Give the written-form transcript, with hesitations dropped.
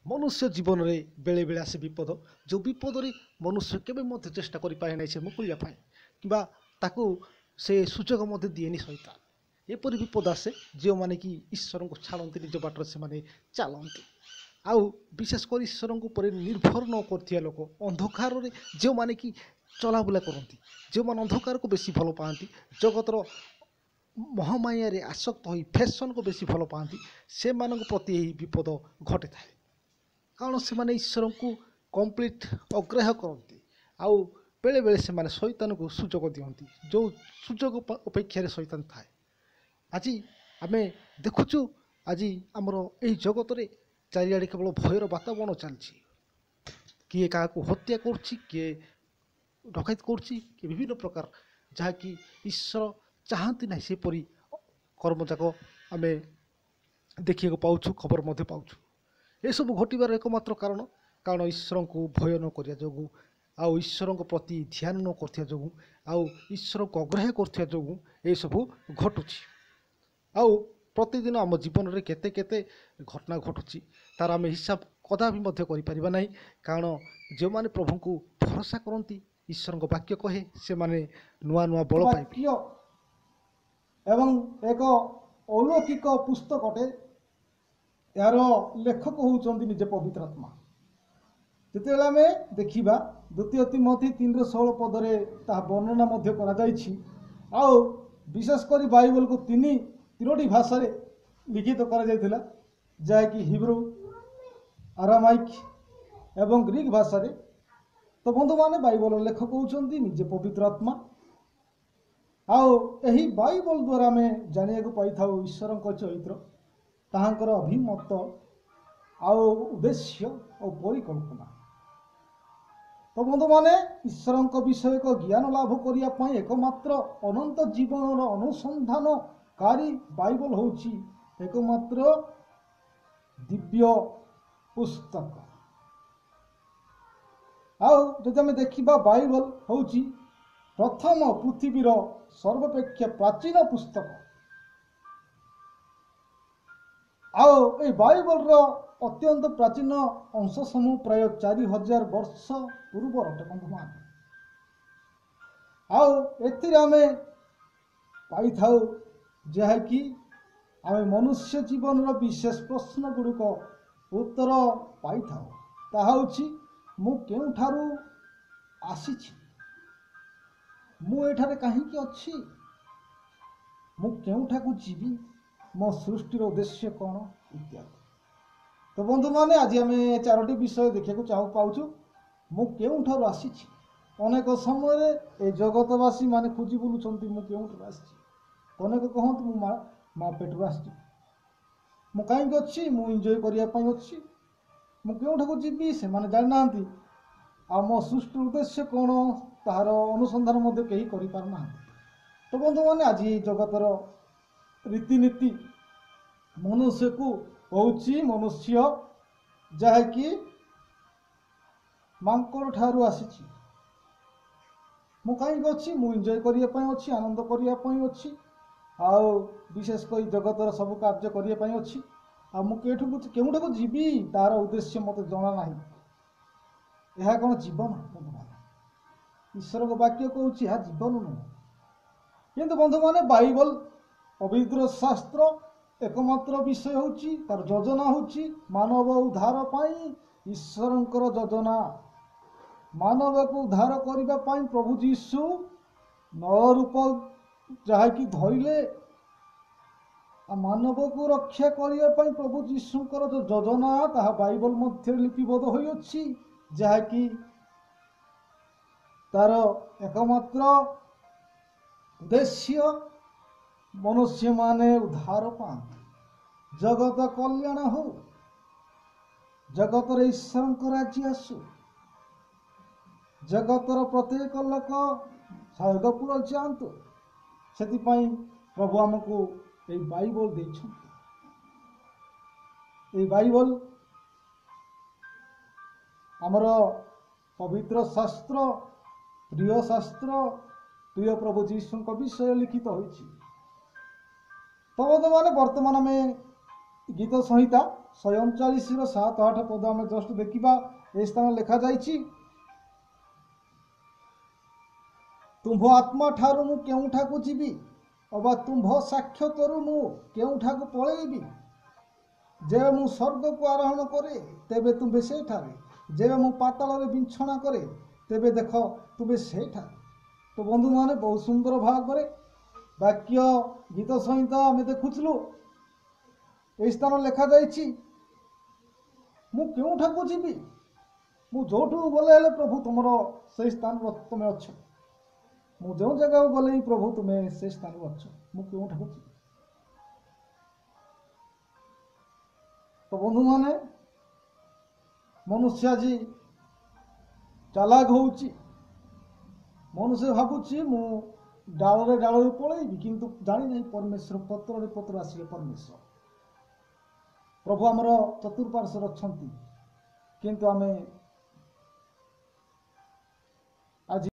मनुष्य जीवन में बेले बेले आसे विपद जो विपद रे मनुष्य केबे मध्य चेष्टा करि पाए नै से मुकुलिया पाए किबा ताकू से सुजोग मध्य दिएनी शैतान एपरि विपद आसे जो माने कि ईश्वर को छाड़ती निज बाटर से माने चलती आउ विशेषकर ईश्वर पर निर्भर न कर लोक अंधकार रे जो माने कि चलाबुला करती जो माने अंधकार को बेसी भल पाती जगतर महामाया रे आसक्त हो फैशन को बेसी भल पाती से मानक प्रति यही विपद घटे थाए कारण से माने ईश्वर को कंप्लीट अग्राह्य करती आउ बेले बेले से माने शैतान को सुजोग दियंती जो सुजोग अपेक्षा रे शैतान थाए आज आमे देखुचु आज आमर यही जगत रे चारिआडे केवल भयर वातावरण चलछि किए क्या हत्या करछि किए डकैत करछि कि विभिन्न प्रकार जहाँकि ईश्वर चाहती ना सेपरी कर्मजाक आम देखा पाऊँ खबर मध्य पाऊँ ये सब घटबार एकमात्र कारण कारण ईश्वर को भय न करिया जोगु आउ ईश्वर प्रति ध्यान न करथिया जोगु आउ ईश्वर को अग्राह्य करथिया जोगु ये सब घटुछि आउ प्रतिदिन आम जीवन में केते केते घटना घटुछि तार आम हिसाब कदा भी मध्य करि परिबा नाही कारण जो माने प्रभु को भरोसा करती ईश्वर को वाक्य कहे से माने नुआ नुआ बल पाइबे एवं एक अलौकिक पुस्तक अटे यार लेखक होउचंदी निजे पवित्र आत्मा जेतेबेले आमे देखिबा द्वितीय तिमोथी 3:16 पदरे ता वर्णना मध्य करा जायछि आउ विशेष करी बाइबल को तीनोटी भाषा रे लिखित करा जायथिला जाय कि हिब्रू आरामाइक एवं ग्रीक भाषा रे तो बंधु माने बाइबल लेखक होउचंदी निजे पवित्र आत्मा आओ यही बाइबल द्वारा में जानिया को पाई था ईश्वर चरित्र ताहांकर अभिमत आओ उद्देश्य और परिकल्पना तो बंधु माने ईश्वर विषय को ज्ञान लाभ करने एकमात्र अनंत जीवन अनुसंधानकारी बाइबल होउची एकमात्र दिव्य पुस्तक आओ जदि आम देखा बाइबल होउची प्रथम पृथ्वीर सर्वापेक्षा प्राचीन पुस्तक आओ ए बाइबल रो अत्यंत प्राचीन अंश समूह प्राय 4000 वर्ष पूर्व अटे बंधुमान आओ एथिरे आमे पाई थाउ जहा कि आमे मनुष्य जीवन रो विशेष प्रश्न गुड़िक उत्तर पाई थाउ ताहा होछि मु केउठारु आसीछि मु एठारे कहीं अच्छी मु केउठा को जीवी मो सृष्टिर उद्देश्य कौन इत्यादि तो बंधु माने आज आम चारोटी विषय देखा चाहू पाऊँ मु केउठारु आसीछि अनेक समय ए जगतवासी माने खोजी बुलुचंती मु केउठारु आसीछि अनेक कहंत मु माँ पेटरू आसी मु कहीं अच्छी मु एंजॉय करिया पई अच्छी मु केउठा को जीवी से माने जानि नांती आ मो सृष्टि उद्देश्य कौन तार अनुसंधान मध्य कहीं करि पारना तो बंधु माने आज जगतर रीतिनीति मनुष्य को होउची मनुष्य जहा कि मांकड़ ठारू आसीची मु कहीं अच्छी मु एंजॉय करिया पई अच्छी आनंद करिया पई अच्छी आउ विशेष कर जगतर सब कार्य करिया पई अच्छी आ मु केउठा को जीवी तार उद्देश्य मते जणा नाही यह कौन जीवन ईश्वर को वाक्य कहूँ यह जीवन नुह किंतु बंधु माने बाइबल पवित्र शास्त्र एकमात्र विषय होची तार योजना होची मानव उद्धार पाई ईश्वरंकर योजना मानव को उद्धार करबा पाई प्रभु जीशु नर रूप जहा कि धरिले मानव को रक्षा करने पाई प्रभु जीशुंकर जो योजना ताहा बाइबल मध्य लिपिबद्ध होई अछि जहा कि तार एकमात्र उद्देश्य मनुष्य माने उद्धार पाए जगत कल्याण हो जगतर ईश्वर राज्य आसु जगतर प्रत्येक लोक स्वर्गपुर जातु से प्रभु आमको ये बाइबल देछन ये बाइबल आमर पवित्र शास्त्र प्रिय शास्त्र प्रिय प्रभु जीशु विषय लिखित होइछि तो माने वर्तमान में गीत संहिता 139:7-8 पद आम जस्ट देखा। ए स्थान लिखा जाइछि, तुम्भ आत्मा ठारू मु केउठाकु जीवी अबा तुम्भ साक्षतरु मु केउठाकु पळेइबी। जेबे मु स्वर्ग को आरोहण करे तेबे तुम्बे सेठारे, जेबे मु पाताल रे बिछଣା करे तेबे देख तुम्बे सेठारे। तो बंधु माने बहुत सुंदर भाव में वाक्य गीत संहिता आम देखुलु। ए स्थान लिखा जाइछि, मु केउठाकु जीवी, मु जोठू गले हेले प्रभु तुमर से स्थान तुम अच्छ, मु जो जगह गले प्रभु तुम्हें से स्थान अच्छ, मु केउठाकु जीवी। तो बंधु माने मनुष्य आज चालाक होउची। मनुष्य भावुची मु डाल रे पलैबी, किंतु जानी नहीं परमेश्वर पत्र रे पत्र आसिले परमेश्वर प्रभु आमर चतुर्पार्श्वर अच्छंती, किंतु आमे